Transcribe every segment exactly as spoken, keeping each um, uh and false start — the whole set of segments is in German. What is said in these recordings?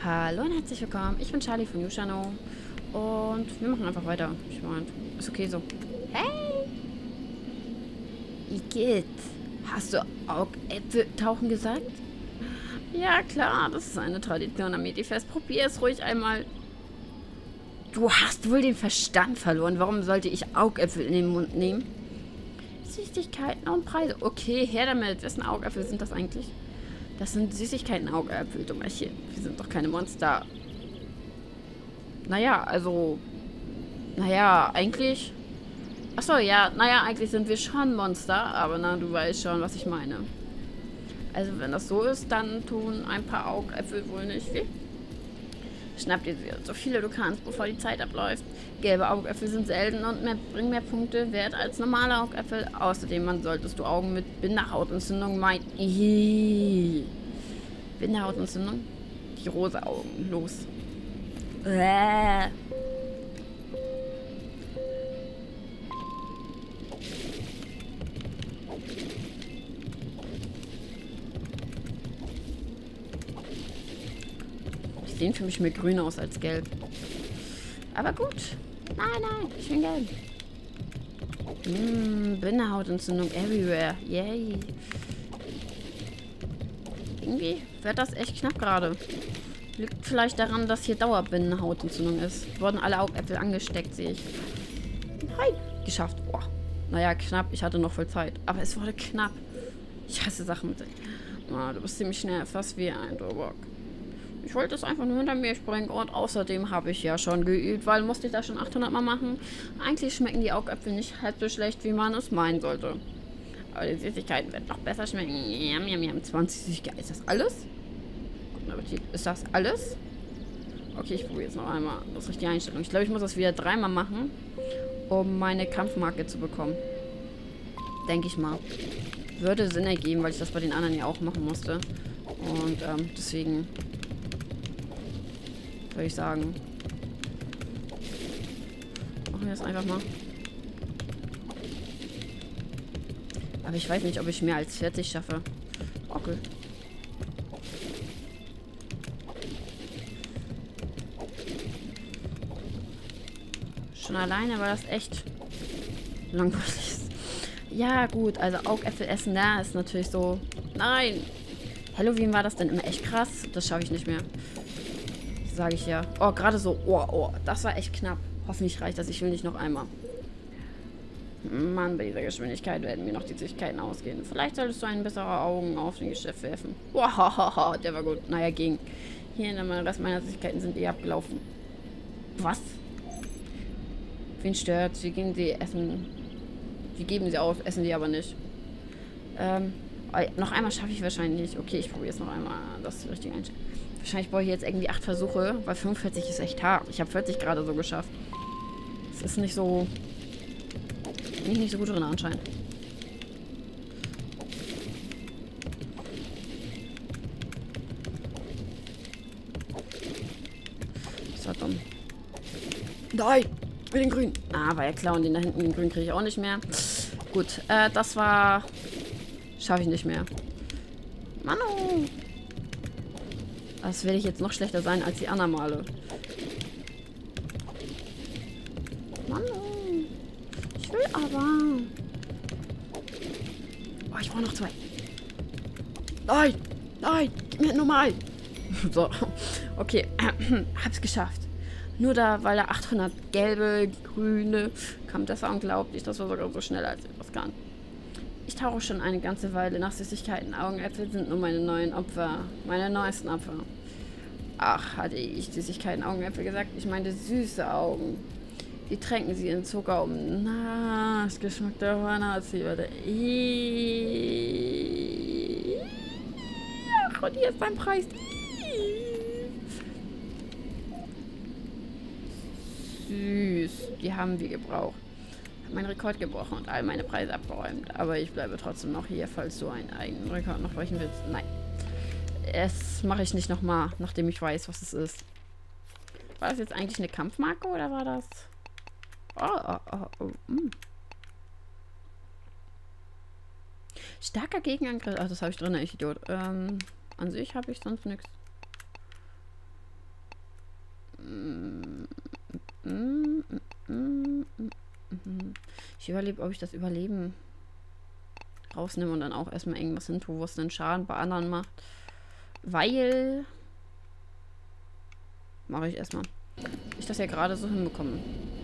Hallo und herzlich willkommen. Ich bin Charlie von Yushano und wir machen einfach weiter. Ich meine, ist okay so. Hey! Igitt, hast du Augäpfel tauchen gesagt? Ja klar, das ist eine Tradition am Medifest. Probier es ruhig einmal. Du hast wohl den Verstand verloren. Warum sollte ich Augäpfel in den Mund nehmen? Süßigkeiten und Preise. Okay, her damit. Wessen Augäpfel sind das eigentlich? Das sind Süßigkeiten-Augäpfel, Dummerchen. Wir sind doch keine Monster. Naja, also... Naja, eigentlich... Achso, ja, naja, eigentlich sind wir schon Monster, aber na, du weißt schon, was ich meine. Also, wenn das so ist, dann tun ein paar Augäpfel wohl nicht weh. Schnapp dir so viele du kannst, bevor die Zeit abläuft. Gelbe Augäpfel sind selten und mehr, bringen mehr Punkte wert als normale Augäpfel. Außerdem man solltest du Augen mit Bindehautentzündung meiden. Bindehautentzündung? Die rosa Augen. Los. Äh. Die sehen für mich mehr grün aus als gelb. Aber gut. Nein, nein, ich bin gelb. Mmh, Bindehautentzündung everywhere. Yay. Irgendwie wird das echt knapp gerade. Liegt vielleicht daran, dass hier Dauerbindehautentzündung ist. Wurden alle Augäpfel angesteckt, sehe ich. Nein. Geschafft. Boah. Naja, knapp. Ich hatte noch voll Zeit. Aber es wurde knapp. Ich hasse Sachen mit. Oh, du bist ziemlich schnell, fast wie ein Dobok. Ich wollte es einfach nur hinter mir springen und außerdem habe ich ja schon geübt, weil musste ich das schon achthundert Mal machen. Eigentlich schmecken die Augäpfel nicht halb so schlecht, wie man es meinen sollte. Aber die Süßigkeiten werden noch besser schmecken. Jam, jam, jam. zwanzig Süßigkeiten. Ist das alles? Guten Appetit. Ist das alles? Okay, ich probiere jetzt noch einmal. Das ist richtig Einstellung. Ich glaube, ich muss das wieder dreimal machen, um meine Kampfmarke zu bekommen. Denke ich mal. Würde Sinn ergeben, weil ich das bei den anderen ja auch machen musste. Und ähm, deswegen... würde ich sagen. Machen wir das einfach mal. Aber ich weiß nicht, ob ich mehr als vierzig schaffe. Okay. Schon alleine war das echt langweilig. Ja, gut, also Augäpfel essen, da ist natürlich so. Nein! Halloween war das denn immer echt krass? Das schaffe ich nicht mehr. Sage ich ja. Oh, gerade so. Oh, oh. Das war echt knapp. Hoffentlich reicht das. Ich will nicht noch einmal. Mann, bei dieser Geschwindigkeit werden mir noch die Süßigkeiten ausgehen. Vielleicht solltest du einen besseren Augen auf den Geschäft werfen. Wow, der war gut. Naja, ging. Hier in der Rest meiner Süßigkeiten sind eh abgelaufen. Was? Wen stört? Wie gehen sie essen? Wie geben sie auf? Essen die aber nicht. Ähm, noch einmal schaffe ich wahrscheinlich nicht. Okay, ich probiere es noch einmal. Das ist die richtige Einstellung. Wahrscheinlich brauche ich jetzt irgendwie acht Versuche, weil fünfundvierzig ist echt hart. Ich habe vierzig gerade so geschafft. Es ist nicht so... Bin ich nicht so gut drin anscheinend. Das war dumm. Nein! Mit den Grünen! Ah, war ja klar. Und den da hinten, den Grün kriege ich auch nicht mehr. Gut, äh, das war... Schaffe ich nicht mehr. Manu! Das werde ich jetzt noch schlechter sein als die anderen Male. Mann, ich will aber. Oh, ich brauche noch zwei. Nein, nein, gib mir normal. So, okay, hab's geschafft. Nur da, weil da achthundert gelbe, grüne, kam das war unglaublich. Das war sogar so schnell, als ich das kann. Ich tauche schon eine ganze Weile nach Süßigkeiten. Augäpfel sind nur meine neuen Opfer. Meine neuesten Opfer. Ach, hatte ich Süßigkeiten Augäpfel gesagt? Ich meinte süße Augen. Die tränken sie in Zucker um. Na, das Geschmack der Hörnerzi, oder? Ach, und hier ist mein Preis. Süß. Die haben wir gebraucht. Mein Rekord gebrochen und all meine Preise abgeräumt. Aber ich bleibe trotzdem noch hier, falls du einen eigenen Rekord noch brechen willst. Nein. Das mache ich nicht nochmal, nachdem ich weiß, was es ist. War das jetzt eigentlich eine Kampfmarke oder war das... Oh, oh, oh, oh. Mm. Starker Gegenangriff. Ach, das habe ich drin, ich Idiot. Ähm, an sich habe ich sonst nichts. Ich überlebe, ob ich das Überleben rausnehme und dann auch erstmal irgendwas hin tue, was einen Schaden bei anderen macht. Weil... Mache ich erstmal. Ich das ja gerade so hinbekomme.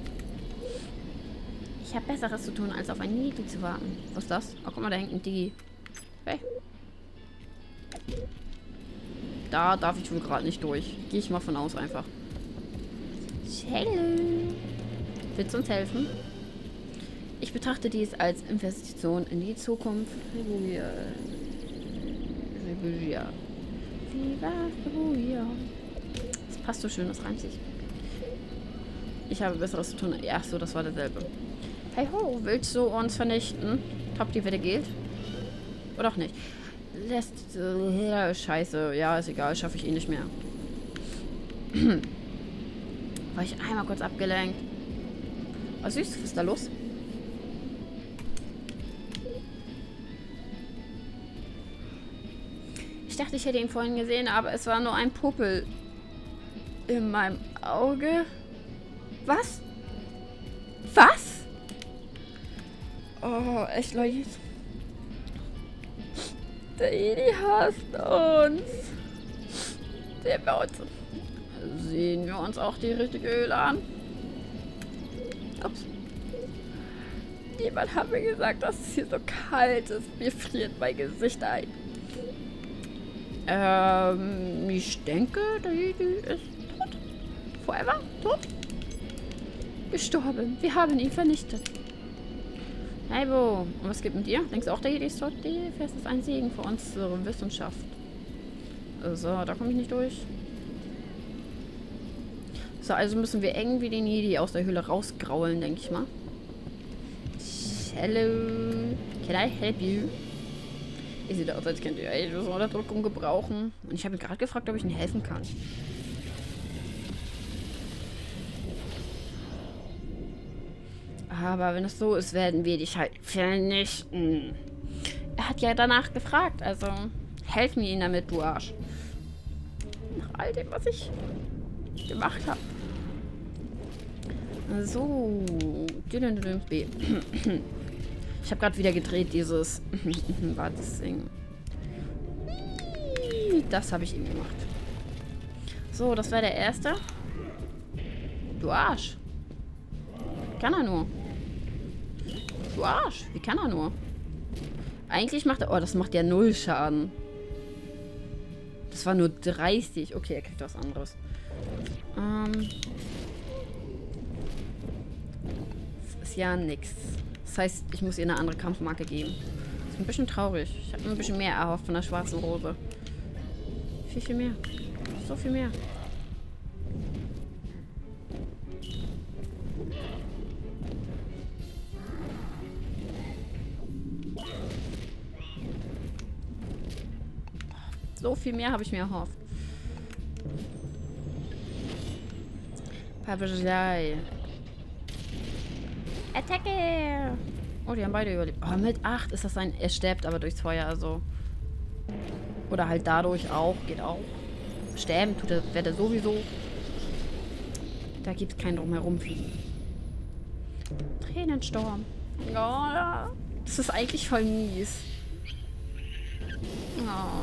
Ich habe Besseres zu tun, als auf ein Nidi zu warten. Was ist das? Oh, guck mal, da hängt ein Digi. Hey. Da darf ich wohl gerade nicht durch. Gehe ich mal von aus einfach. Hello. Willst du uns helfen? Ich betrachte dies als Investition in die Zukunft. Rebuja. Rebuja. Viva Rebuja. Das passt so schön, das reimt sich. Ich habe Besseres zu tun. Ja, so, das war derselbe. Hey ho, willst du uns vernichten? Top, die Wette gilt. Oder auch nicht. Lässt... Äh, scheiße. Ja, ist egal. Schaffe ich eh nicht mehr. War ich einmal kurz abgelenkt. Oh, süß. Was ist da los? Ich dachte, ich hätte ihn vorhin gesehen, aber es war nur ein Puppel in meinem Auge. Was? Was? Oh, echt, Leute. Der Edi hasst uns. Der baut. Sehen wir uns auch die richtige Höhle an? Ups. Jemand hat mir gesagt, dass es hier so kalt ist. Mir friert mein Gesicht ein. Ähm, ich denke, der Edi ist tot. Forever? Tot? Gestorben. Wir haben ihn vernichtet. Hey, Bo. Und was gibt mit dir? Denkst du auch, der Edi ist tot? Die Fest ist ein Segen für unsere Wissenschaft. So, da komme ich nicht durch. So, also müssen wir irgendwie den Jedi aus der Höhle rausgraulen, denke ich mal. Hello. Can I help you? Ihr seht aus, als könnt ihr Ages Unterdrückung gebrauchen. Und ich habe ihn gerade gefragt, ob ich ihnen helfen kann. Aber wenn es so ist, werden wir dich halt vernichten. Er hat ja danach gefragt, also helf mir ihn damit, du Arsch. Nach all dem, was ich gemacht habe. So. B. Ich habe gerade wieder gedreht, dieses war das Ding. Das habe ich ihm gemacht. So, das war der erste. Du Arsch. Wie kann er nur? Du Arsch. Wie kann er nur? Eigentlich macht er... Oh, das macht ja null Schaden. Das war nur dreißig. Okay, er kriegt was anderes. Ähm... Das ist ja nix. Das heißt, ich muss ihr eine andere Kampfmarke geben. Das ist ein bisschen traurig. Ich habe ein bisschen mehr erhofft von der schwarzen Rose. Viel, viel mehr. So viel mehr. So viel mehr habe ich mir erhofft. Papagei. Attacke! Oh, die haben beide überlebt. Oh, mit acht ist das ein... Er stirbt aber durchs Feuer, also... Oder halt dadurch auch. Geht auch. Sterben tut er, wird er sowieso. Da gibt es keinen Drumherum fliegen. Tränensturm. Oh, das ist eigentlich voll mies. Oh.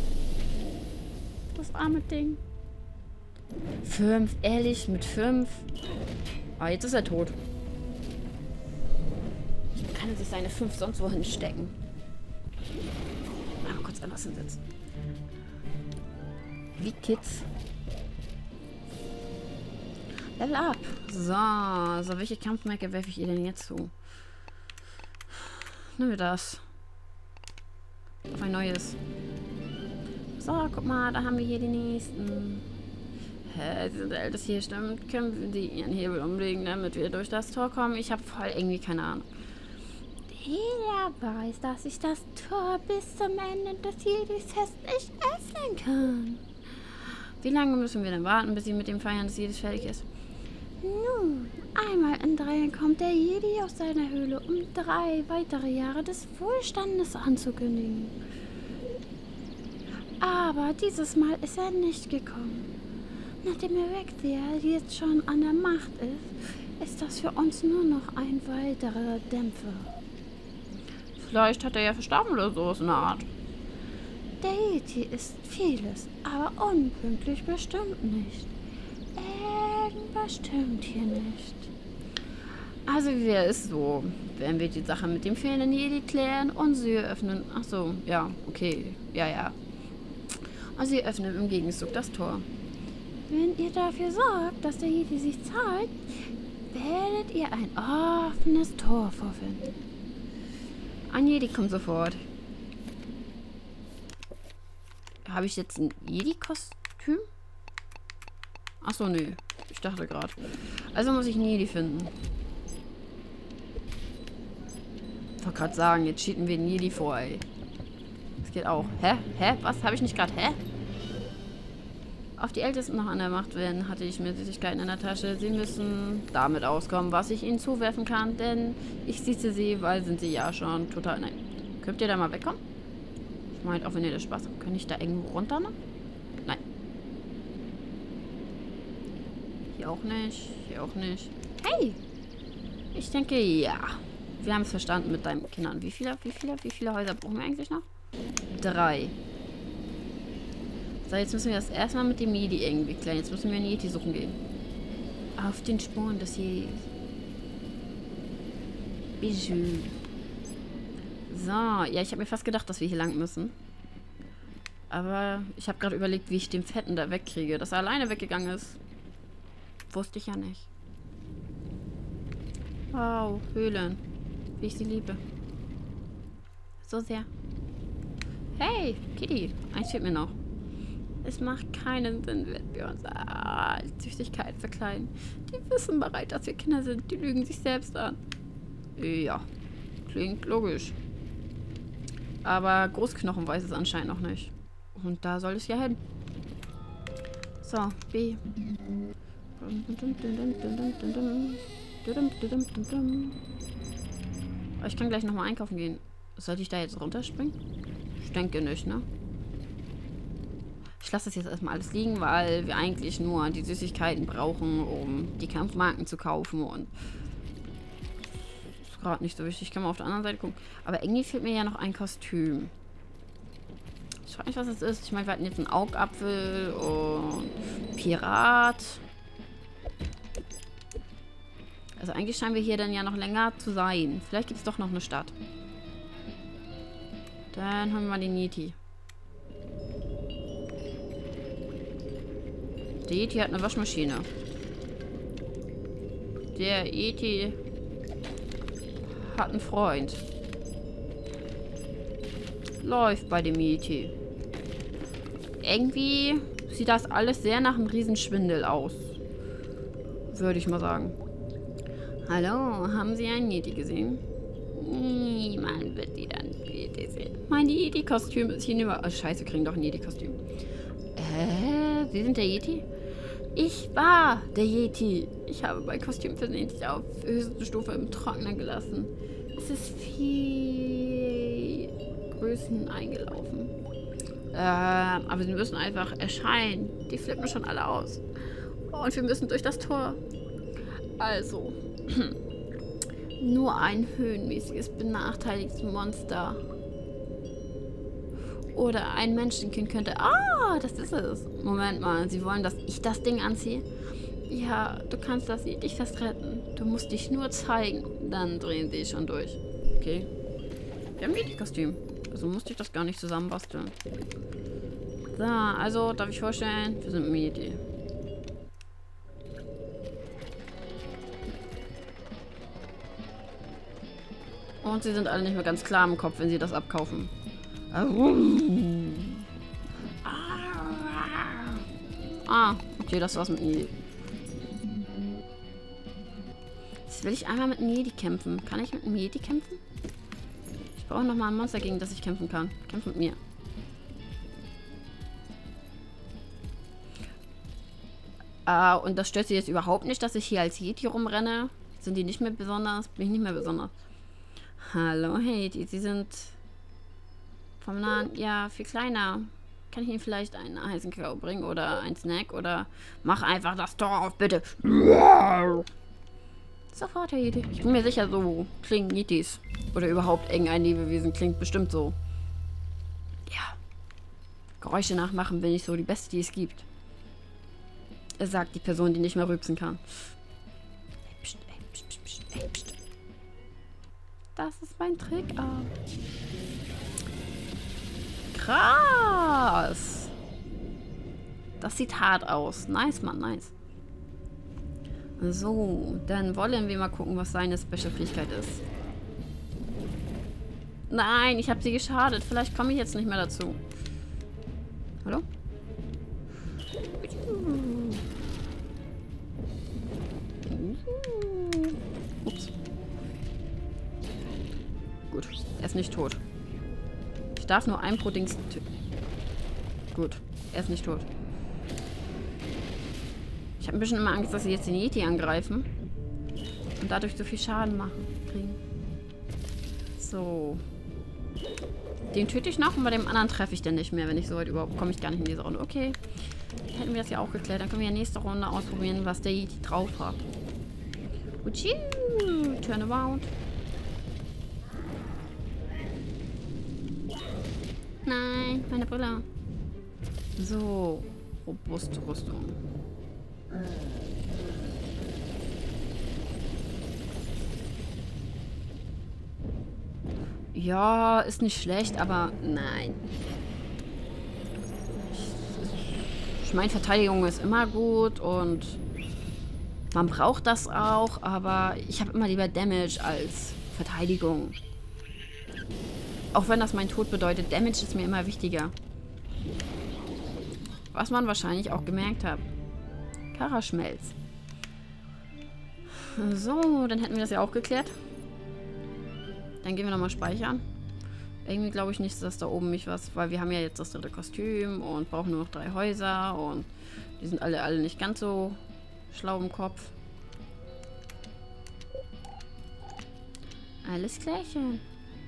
Das arme Ding. Fünf, ehrlich, mit fünf. Ah, jetzt ist er tot. Kann er sich seine fünf sonst wo hinstecken? Mal kurz anders hinsetzen. Wie Kids. Level up. So, so welche Kampfmarke werfe ich ihr denn jetzt zu? Nehmen wir das. Auf ein neues. So, guck mal, da haben wir hier die nächsten. Hä, sie sind der Älteste hier, stimmt. Können die ihren Hebel umlegen, damit wir durch das Tor kommen? Ich habe voll irgendwie keine Ahnung. Jeder weiß, dass ich das Tor bis zum Ende des Jedis-Tests nicht öffnen kann. Wie lange müssen wir denn warten, bis sie mit dem Feiern des Jedis fertig ist? Nun, einmal in drei kommt der Jedi aus seiner Höhle, um drei weitere Jahre des Wohlstandes anzukündigen. Aber dieses Mal ist er nicht gekommen. Nachdem Erexia jetzt schon an der Macht ist, ist das für uns nur noch ein weiterer Dämpfer. Vielleicht hat er ja verstorben oder so, so eine Art. Der Yeti ist vieles, aber unpünktlich bestimmt nicht. Irgendwas stimmt hier nicht. Also wie wäre es so, wenn wir die Sache mit dem fehlenden Jedi klären und sie öffnen... Ach so, ja, okay, ja, ja. Und sie öffnen im Gegenzug das Tor. Wenn ihr dafür sorgt, dass der Jedi sich zeigt, werdet ihr ein offenes Tor vorfinden. Ein Jedi kommt sofort. Habe ich jetzt ein Jedi-Kostüm? Achso, nö. Ich dachte gerade. Also muss ich einen Jedi finden. Ich wollte gerade sagen, jetzt cheaten wir den Jedi vor, ey. Das geht auch. Hä? Hä? Was? Habe ich nicht gerade? Hä? Auf die Ältesten noch an der Macht werden, hatte ich mir Süßigkeiten in der Tasche. Sie müssen damit auskommen, was ich ihnen zuwerfen kann, denn ich sieze sie, weil sind sie ja schon total... Nein. Könnt ihr da mal wegkommen? Ich meine, auch wenn ihr das Spaß habt, kann ich da irgendwo runter noch? Nein. Hier auch nicht. Hier auch nicht. Hey! Ich denke, ja. Wir haben es verstanden mit deinen Kindern. Wie viele, wie viele, wie viele Häuser brauchen wir eigentlich noch? Drei. So, jetzt müssen wir das erstmal mit dem Jedi irgendwie klären. Jetzt müssen wir einen Yeti suchen gehen. Auf den Spuren des Jedis. Bijou. So, ja, ich habe mir fast gedacht, dass wir hier lang müssen. Aber ich habe gerade überlegt, wie ich den Fetten da wegkriege. Dass er alleine weggegangen ist. Wusste ich ja nicht. Wow, Höhlen. Wie ich sie liebe. So sehr. Hey, Kitty. Eins fehlt mir noch. Es macht keinen Sinn, wenn wir uns als Süchtigkeit verkleiden. Die wissen bereit, dass wir Kinder sind. Die lügen sich selbst an. Ja, klingt logisch. Aber Großknochen weiß es anscheinend noch nicht. Und da soll es ja hin. So, B. Ich kann gleich nochmal einkaufen gehen. Sollte ich da jetzt runterspringen? Ich denke nicht, ne? Ich lasse das jetzt erstmal alles liegen, weil wir eigentlich nur die Süßigkeiten brauchen, um die Kampfmarken zu kaufen. Und das ist gerade nicht so wichtig. Ich kann mal auf der anderen Seite gucken. Aber irgendwie fehlt mir ja noch ein Kostüm. Ich frage mich, was das ist. Ich meine, wir hatten jetzt einen Augapfel und Pirat. Also eigentlich scheinen wir hier dann ja noch länger zu sein. Vielleicht gibt es doch noch eine Stadt. Dann haben wir mal den Yeti. Der Yeti hat eine Waschmaschine. Der Yeti hat einen Freund. Läuft bei dem Yeti. Irgendwie sieht das alles sehr nach einem Riesenschwindel aus. Würde ich mal sagen. Hallo, haben Sie einen Yeti gesehen? Niemand wird die dann Yeti sehen. Mein Yeti-Kostüm ist hier nicht mehr... Oh, scheiße, wir kriegen doch ein Yeti-Kostüm. Äh, Sie sind der Yeti? Ich war der Yeti. Ich habe mein Kostüm versehentlich auf höchste Stufe im Trockner gelassen. Es ist viel Größen eingelaufen. Äh, aber sie müssen einfach erscheinen. Die flippen schon alle aus. Und wir müssen durch das Tor. Also, nur ein höhenmäßiges, benachteiligtes Monster. Oder ein Menschenkind könnte... Ah, das ist es. Moment mal, sie wollen, dass ich das Ding anziehe? Ja, du kannst das nicht fest retten. Du musst dich nur zeigen. Dann drehen sie schon durch. Okay. Wir haben ein Yeti-Kostüm. Also musste ich das gar nicht zusammenbasteln. So, also, darf ich vorstellen, wir sind ein Yeti. Und sie sind alle nicht mehr ganz klar im Kopf, wenn sie das abkaufen. Ah, okay, das war's mit dem Jedi. Jetzt will ich einmal mit einem Jedi kämpfen. Kann ich mit einem Jedi kämpfen? Ich brauche nochmal ein Monster, gegen das ich kämpfen kann. Kämpf mit mir. Ah, und das stört sie jetzt überhaupt nicht, dass ich hier als Yeti rumrenne? Sind die nicht mehr besonders? Bin ich nicht mehr besonders? Hallo, Yeti. Sie sind vom Nahen, ja, viel kleiner. Kann ich Ihnen vielleicht einen heißen Kakao bringen oder einen Snack oder mach einfach das Tor auf, bitte. Sofort, Herr Yeti. Ich bin mir sicher, so klingen Yetis. Oder überhaupt irgendein Lebewesen klingt bestimmt so. Ja. Geräusche nachmachen bin ich so die Beste, die es gibt. Sagt die Person, die nicht mehr rülpsen kann. Ey, pst, ey, pst, pst, pst, ey, pst. Das ist mein Trick. Ah. Krass. Das sieht hart aus. Nice, Mann, nice. So, dann wollen wir mal gucken, was seine Special-Fähigkeit ist. Nein, ich habe sie geschadet. Vielleicht komme ich jetzt nicht mehr dazu. Hallo? Ups. Gut, er ist nicht tot. Ich darf nur ein pro Dings töten. Gut, er ist nicht tot. Ich habe ein bisschen immer Angst, dass sie jetzt den Yeti angreifen. Und dadurch so viel Schaden machen, kriegen. So. Den töte ich noch und bei dem anderen treffe ich dann nicht mehr. Wenn ich so weit überhaupt komme ich gar nicht in diese Runde. Okay. Dann hätten wir das ja auch geklärt. Dann können wir ja nächste Runde ausprobieren, was der Yeti drauf hat. Utschiu, turn around. Nein, meine Brille. So. Robuste Rüstung. Ja, ist nicht schlecht, aber nein. Ich meine, Verteidigung ist immer gut und man braucht das auch, aber ich habe immer lieber Damage als Verteidigung. Auch wenn das mein Tod bedeutet, Damage ist mir immer wichtiger. Was man wahrscheinlich auch gemerkt hat. Karaschmelz. So, dann hätten wir das ja auch geklärt. Dann gehen wir nochmal speichern. Irgendwie glaube ich nicht, dass da oben mich was... Weil wir haben ja jetzt das dritte Kostüm und brauchen nur noch drei Häuser und die sind alle, alle nicht ganz so schlau im Kopf. Alles klärchen.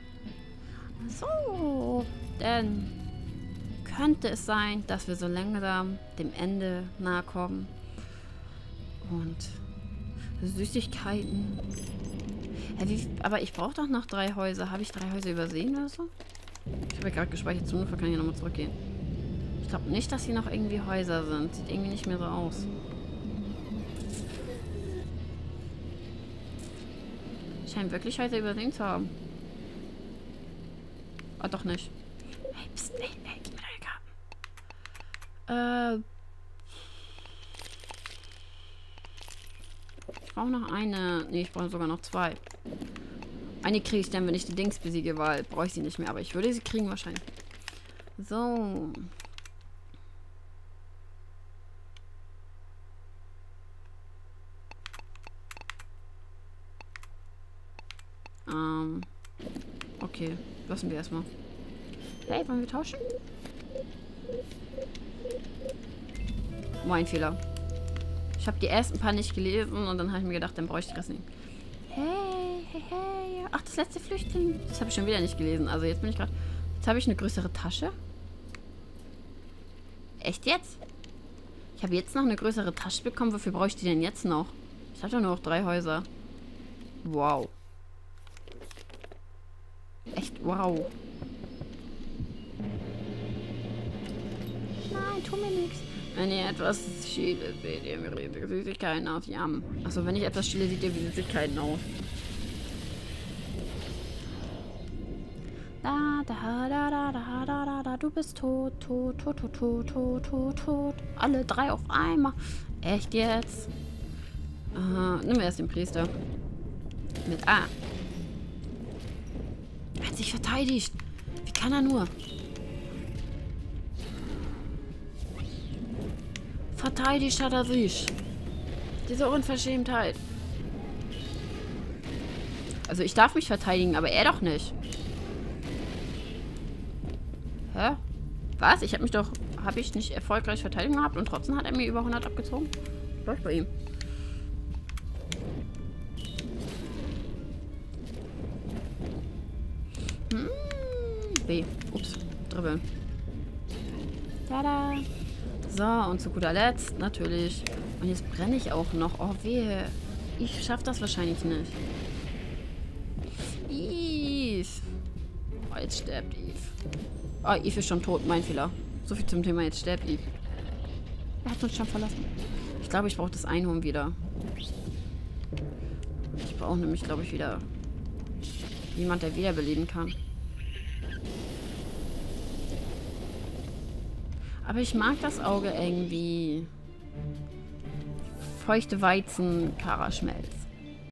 So, dann könnte es sein, dass wir so langsam dem Ende nahe kommen. Und Süßigkeiten. Ja, wie, aber ich brauche doch noch drei Häuser. Habe ich drei Häuser übersehen oder so? Ich habe ja gerade gespeichert. Zum Notfall kann ich ja nochmal zurückgehen. Ich glaube nicht, dass hier noch irgendwie Häuser sind. Sieht irgendwie nicht mehr so aus. Ich scheine wirklich Häuser übersehen zu haben. Ah, doch nicht. Hey, pst, ey, ey, gib mir deine Karten. Äh... Ich brauche noch eine. Ne, ich brauche sogar noch zwei. Eine kriege ich dann, wenn ich die Dings besiege, weil brauche ich sie nicht mehr. Aber ich würde sie kriegen wahrscheinlich. So. Ähm. Okay. Lassen wir erstmal. Hey, wollen wir tauschen? Mein Fehler. Ich habe die ersten paar nicht gelesen und dann habe ich mir gedacht, dann bräuchte ich das nicht. Hey, hey, hey. Ach, das letzte Flüchtling. Das habe ich schon wieder nicht gelesen. Also jetzt bin ich gerade... Jetzt habe ich eine größere Tasche. Echt jetzt? Ich habe jetzt noch eine größere Tasche bekommen. Wofür brauche ich die denn jetzt noch? Ich habe doch nur noch drei Häuser. Wow. Echt wow. Nein, tu mir nichts. Wenn ihr etwas schiele, seht ihr wie riesige Süßigkeiten aus. Jam. Achso, wenn ich etwas schiele, sieht ihr wie Süßigkeiten aus. Da, da, da, da, da, da, da, da, du bist tot, tot, tot, tot, tot, tot, tot, tot. Alle drei auf einmal. Echt jetzt? Aha, nimm erst den Priester. Mit A. Er hat sich verteidigt. Wie kann er nur? Verteidigt hat er sich. Diese Unverschämtheit. Also ich darf mich verteidigen, aber er doch nicht. Hä? Was? Ich habe mich doch... Habe ich nicht erfolgreich Verteidigung gehabt und trotzdem hat er mir über hundert abgezogen? Läuft bei ihm. Hm. B. Ups. Dribbeln. Tada. So, und zu guter Letzt, natürlich. Und jetzt brenne ich auch noch. Oh, wehe. Ich schaff das wahrscheinlich nicht. Eve. Oh, jetzt stirbt Eve. Oh, Eve ist schon tot. Mein Fehler. So viel zum Thema, jetzt stirbt Eve. Er hat uns schon verlassen. Ich glaube, ich brauche das Einhorn wieder. Ich brauche nämlich, glaube ich, wieder jemand, der wiederbeleben kann. Aber ich mag das Auge irgendwie. Feuchte Weizen, Karaschmelz.